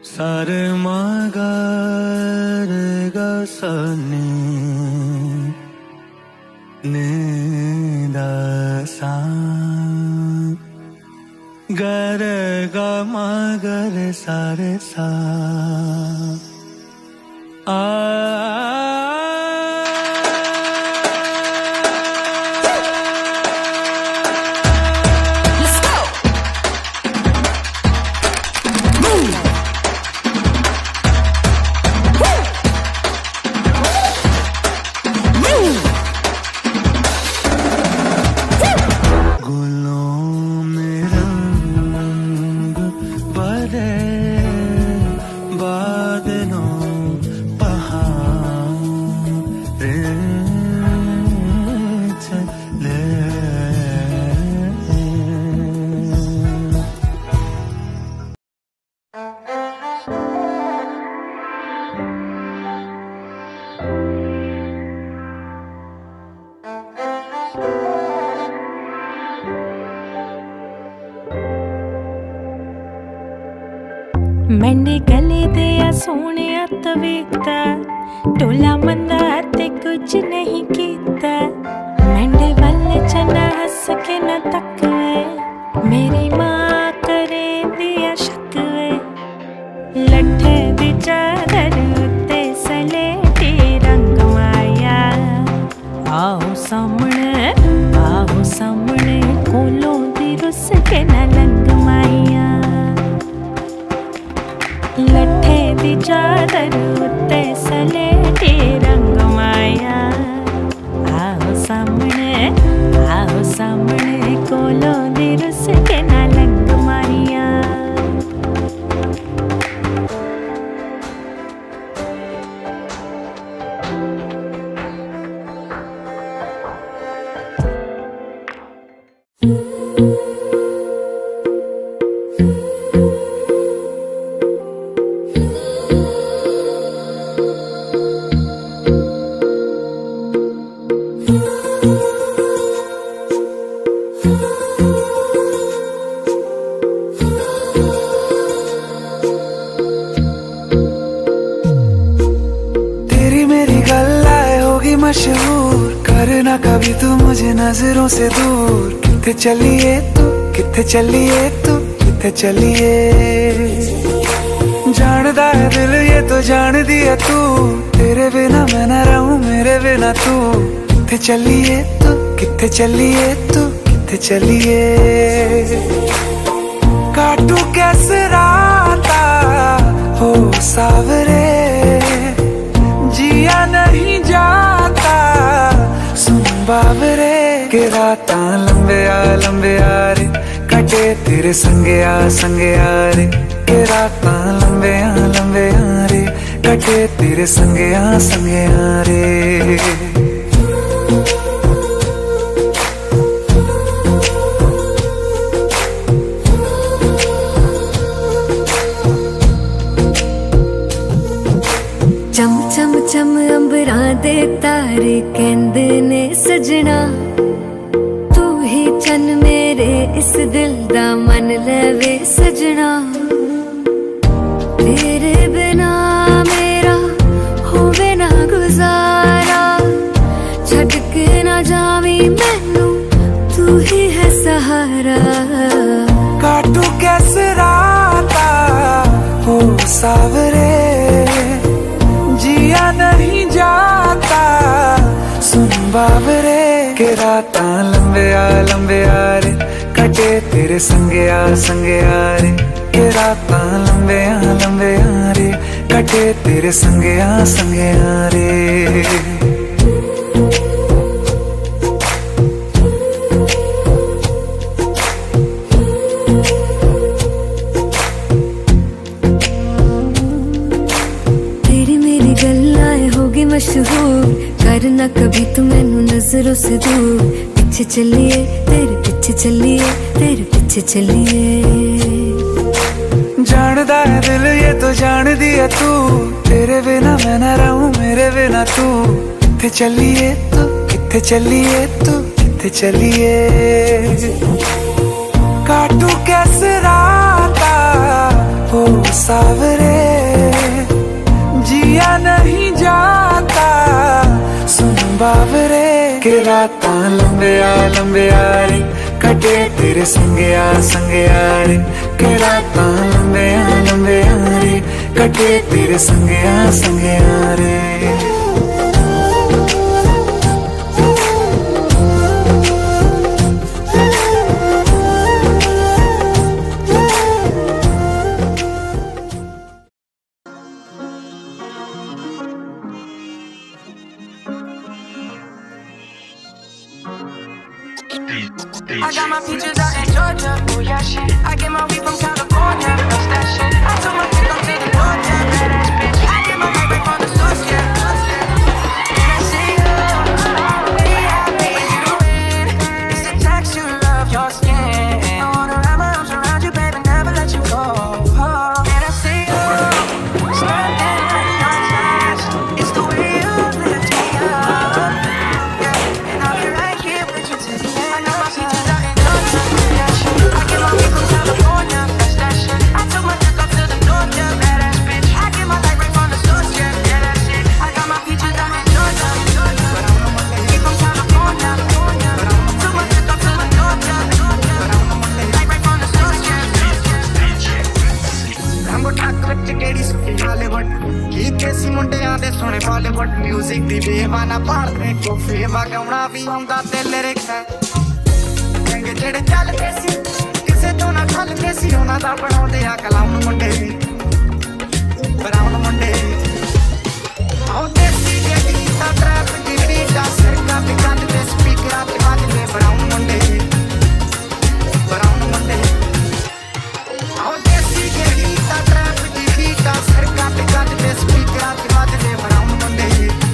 सारे मगर गसनी निदासा गर ग मगर सारे सा आ मैंने गले दिया सोने तवीता टोला मंदा ते कुछ नहीं कीता मैंने वाले चना हंस के न तकवे मेरी माँ करे दिया शकवे लट्ठे दी चादर उत्ते सलेटी रंग माया आओ सामने कोलों दी रुस के न लंग माया लट्ठे दी चादर उत्ते सलेटी रंग माया आओ सामने कोलों दी रुस के ना लंग माया मशहूर करना कभी तू मुझे नजरों से दूर किथे चलिए तू किथे चलिए तू किथे चलिए जानदा है दिल ये तो जान दिया तू तेरे बिना मैं न रहूं मेरे बिना तू किथे चलिए तू किथे चलिए तू किथे चलिए काटू कैसे राता हो सावरे जिया नहीं जाता सुन बाबरे के राता लंबे आ रे कटे तेरे संगे आ रे के राता लंबे आ रे कटे तेरे संगे आ रे चम चम चम अंबरा दे तारे कहंदे ने सजना तू ही चन मेरे इस दिल दा मन लवे सजना तेरे बिना मेरा होवे ना गुजारा छड़ के ना जावी मैनू तू ही है सहारा काटू कैसे राता हो सावरे जिया नहीं जाता सुन बाबरे के राता लंबे आ रे कटे तेरे संगे आ रे के राता लंबे आ रे कटे तेरे संगे आ रे मशहूर करना कभी तू मैनू नजरों से दूर पीछे चलिए तेरे पीछे चलिए तेरे पीछे चलिए जानदा है दिल ये तो जान दिया तू तेरे बिना मैं न रहूं मेरे बिना तू किथे चलिए तू किथे चलिए तू किथे चलिए काटू कैसे राता हो सावरे जिया नहीं जाता सुन बावरे के रातां लंबिया लंबिया रे कटे तेरे संगया संगया रे के रातां लंबिया लंबिया रे कटे तेरे संगया संगया रे I got my peaches out in Georgia, oh yeah shit. I get my weed from California, that's that shit. I took my pick up to the north, yeah, badass bitch. I get my light right from the source, yeah. And I see you, we happy when you win. It's the texture of your skin. I wanna wrap my arms around you, baby, never let you go. And I see you, standing like your flash. It's the way you lift me up, yeah. And I'll be right here with you till the end. I got my peaches out in Georgia, oh yeah shit. I get my weed from California, that's that shit. I took my trip up to the north, yeah, badass bitch. I get my light right from the source, yeah, yeah, that's it. I got my peaches out in Georgia, but I'm on my way from California. Took my trip up to the north, yeah, light right from the source, yeah. रंगो ठाक रच केड़ी सुखी Hollywood गीत कैसी मुंडियां दे सुने Bollywood music दी बेवाना पाड़ दे को फेवा गाउणा भी आउंदा ते लिरिक्स है रंग जेड़े चलदे सी किसे तो ना खलदे सी उना दा बनाउंदे आ कलाउन मुंडे ब्राउन मुंडे आओ देसी के गीत ट्रैप दी बीटा सरका पे कंद ते स्पीकर आ ते बाज दे ब्राउन मुंडे आओ देसी के गीत ट्रैप दी बीटा सरका पे कंद ते स्पीकर आ ते बाज दे ब्राउन मुंडे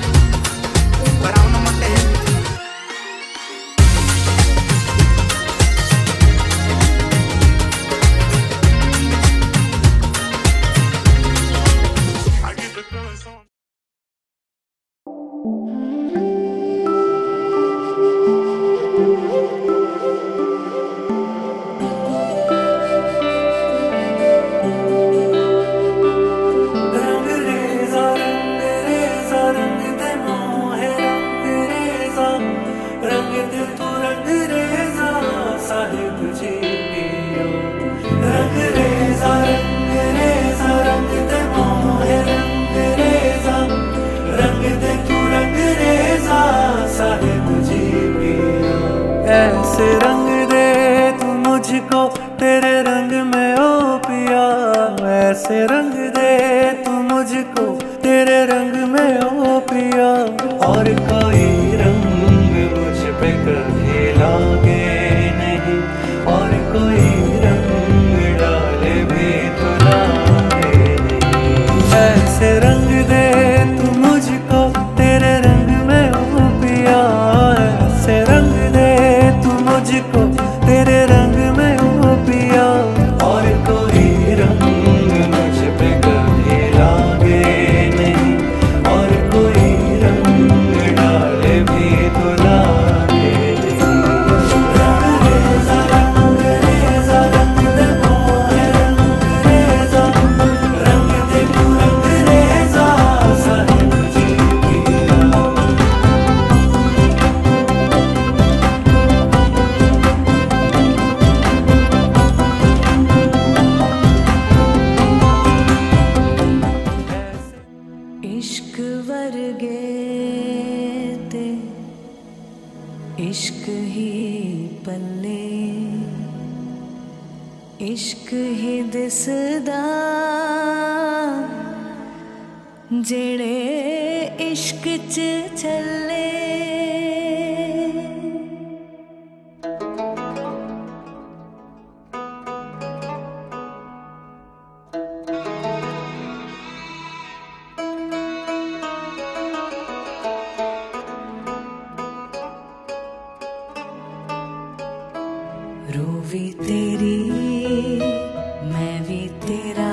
ऐसे रंग दे तू मुझको तेरे रंग में ओ पिया ऐसे रंग दे तू मुझको तेरे रंग में ओ पिया और कोई रंग मुझ पे कभी लागे नहीं और कोई रंग डाले भी तो लागे नहीं ऐसे रंग दे तू मुझको तेरे रंग में ओ पिया ऐसे रंग दे तू मुझको तेरे रंग में ओ पिया और कोई रंग मुझ पे कभी लागे नहीं और कोई रंग डाले भी तो लागे नहीं रंग रेजा रंग दे मोहे रंग रेजा रंग दे तू रंग रेजा साहिब जी पिया इश्क वर्गे ते इश्क ही पल्ले इश्क ही दिसदा जेड़े इश्क च चले रूवी तेरी मैं भी तेरा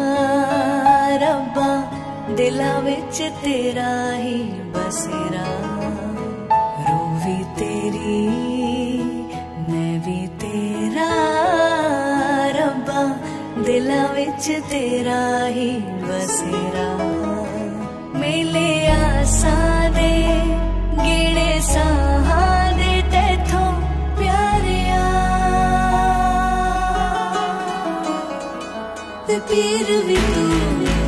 रब्बा दिला विच तेरा ही बसेरा रूवी तेरी मैं भी तेरा रब्बा दिल दिलां विच तेरा ही बसेरा। मेले आसां दे गेड़े साहां दे तेथों प्यारिया, ते पीर भी तू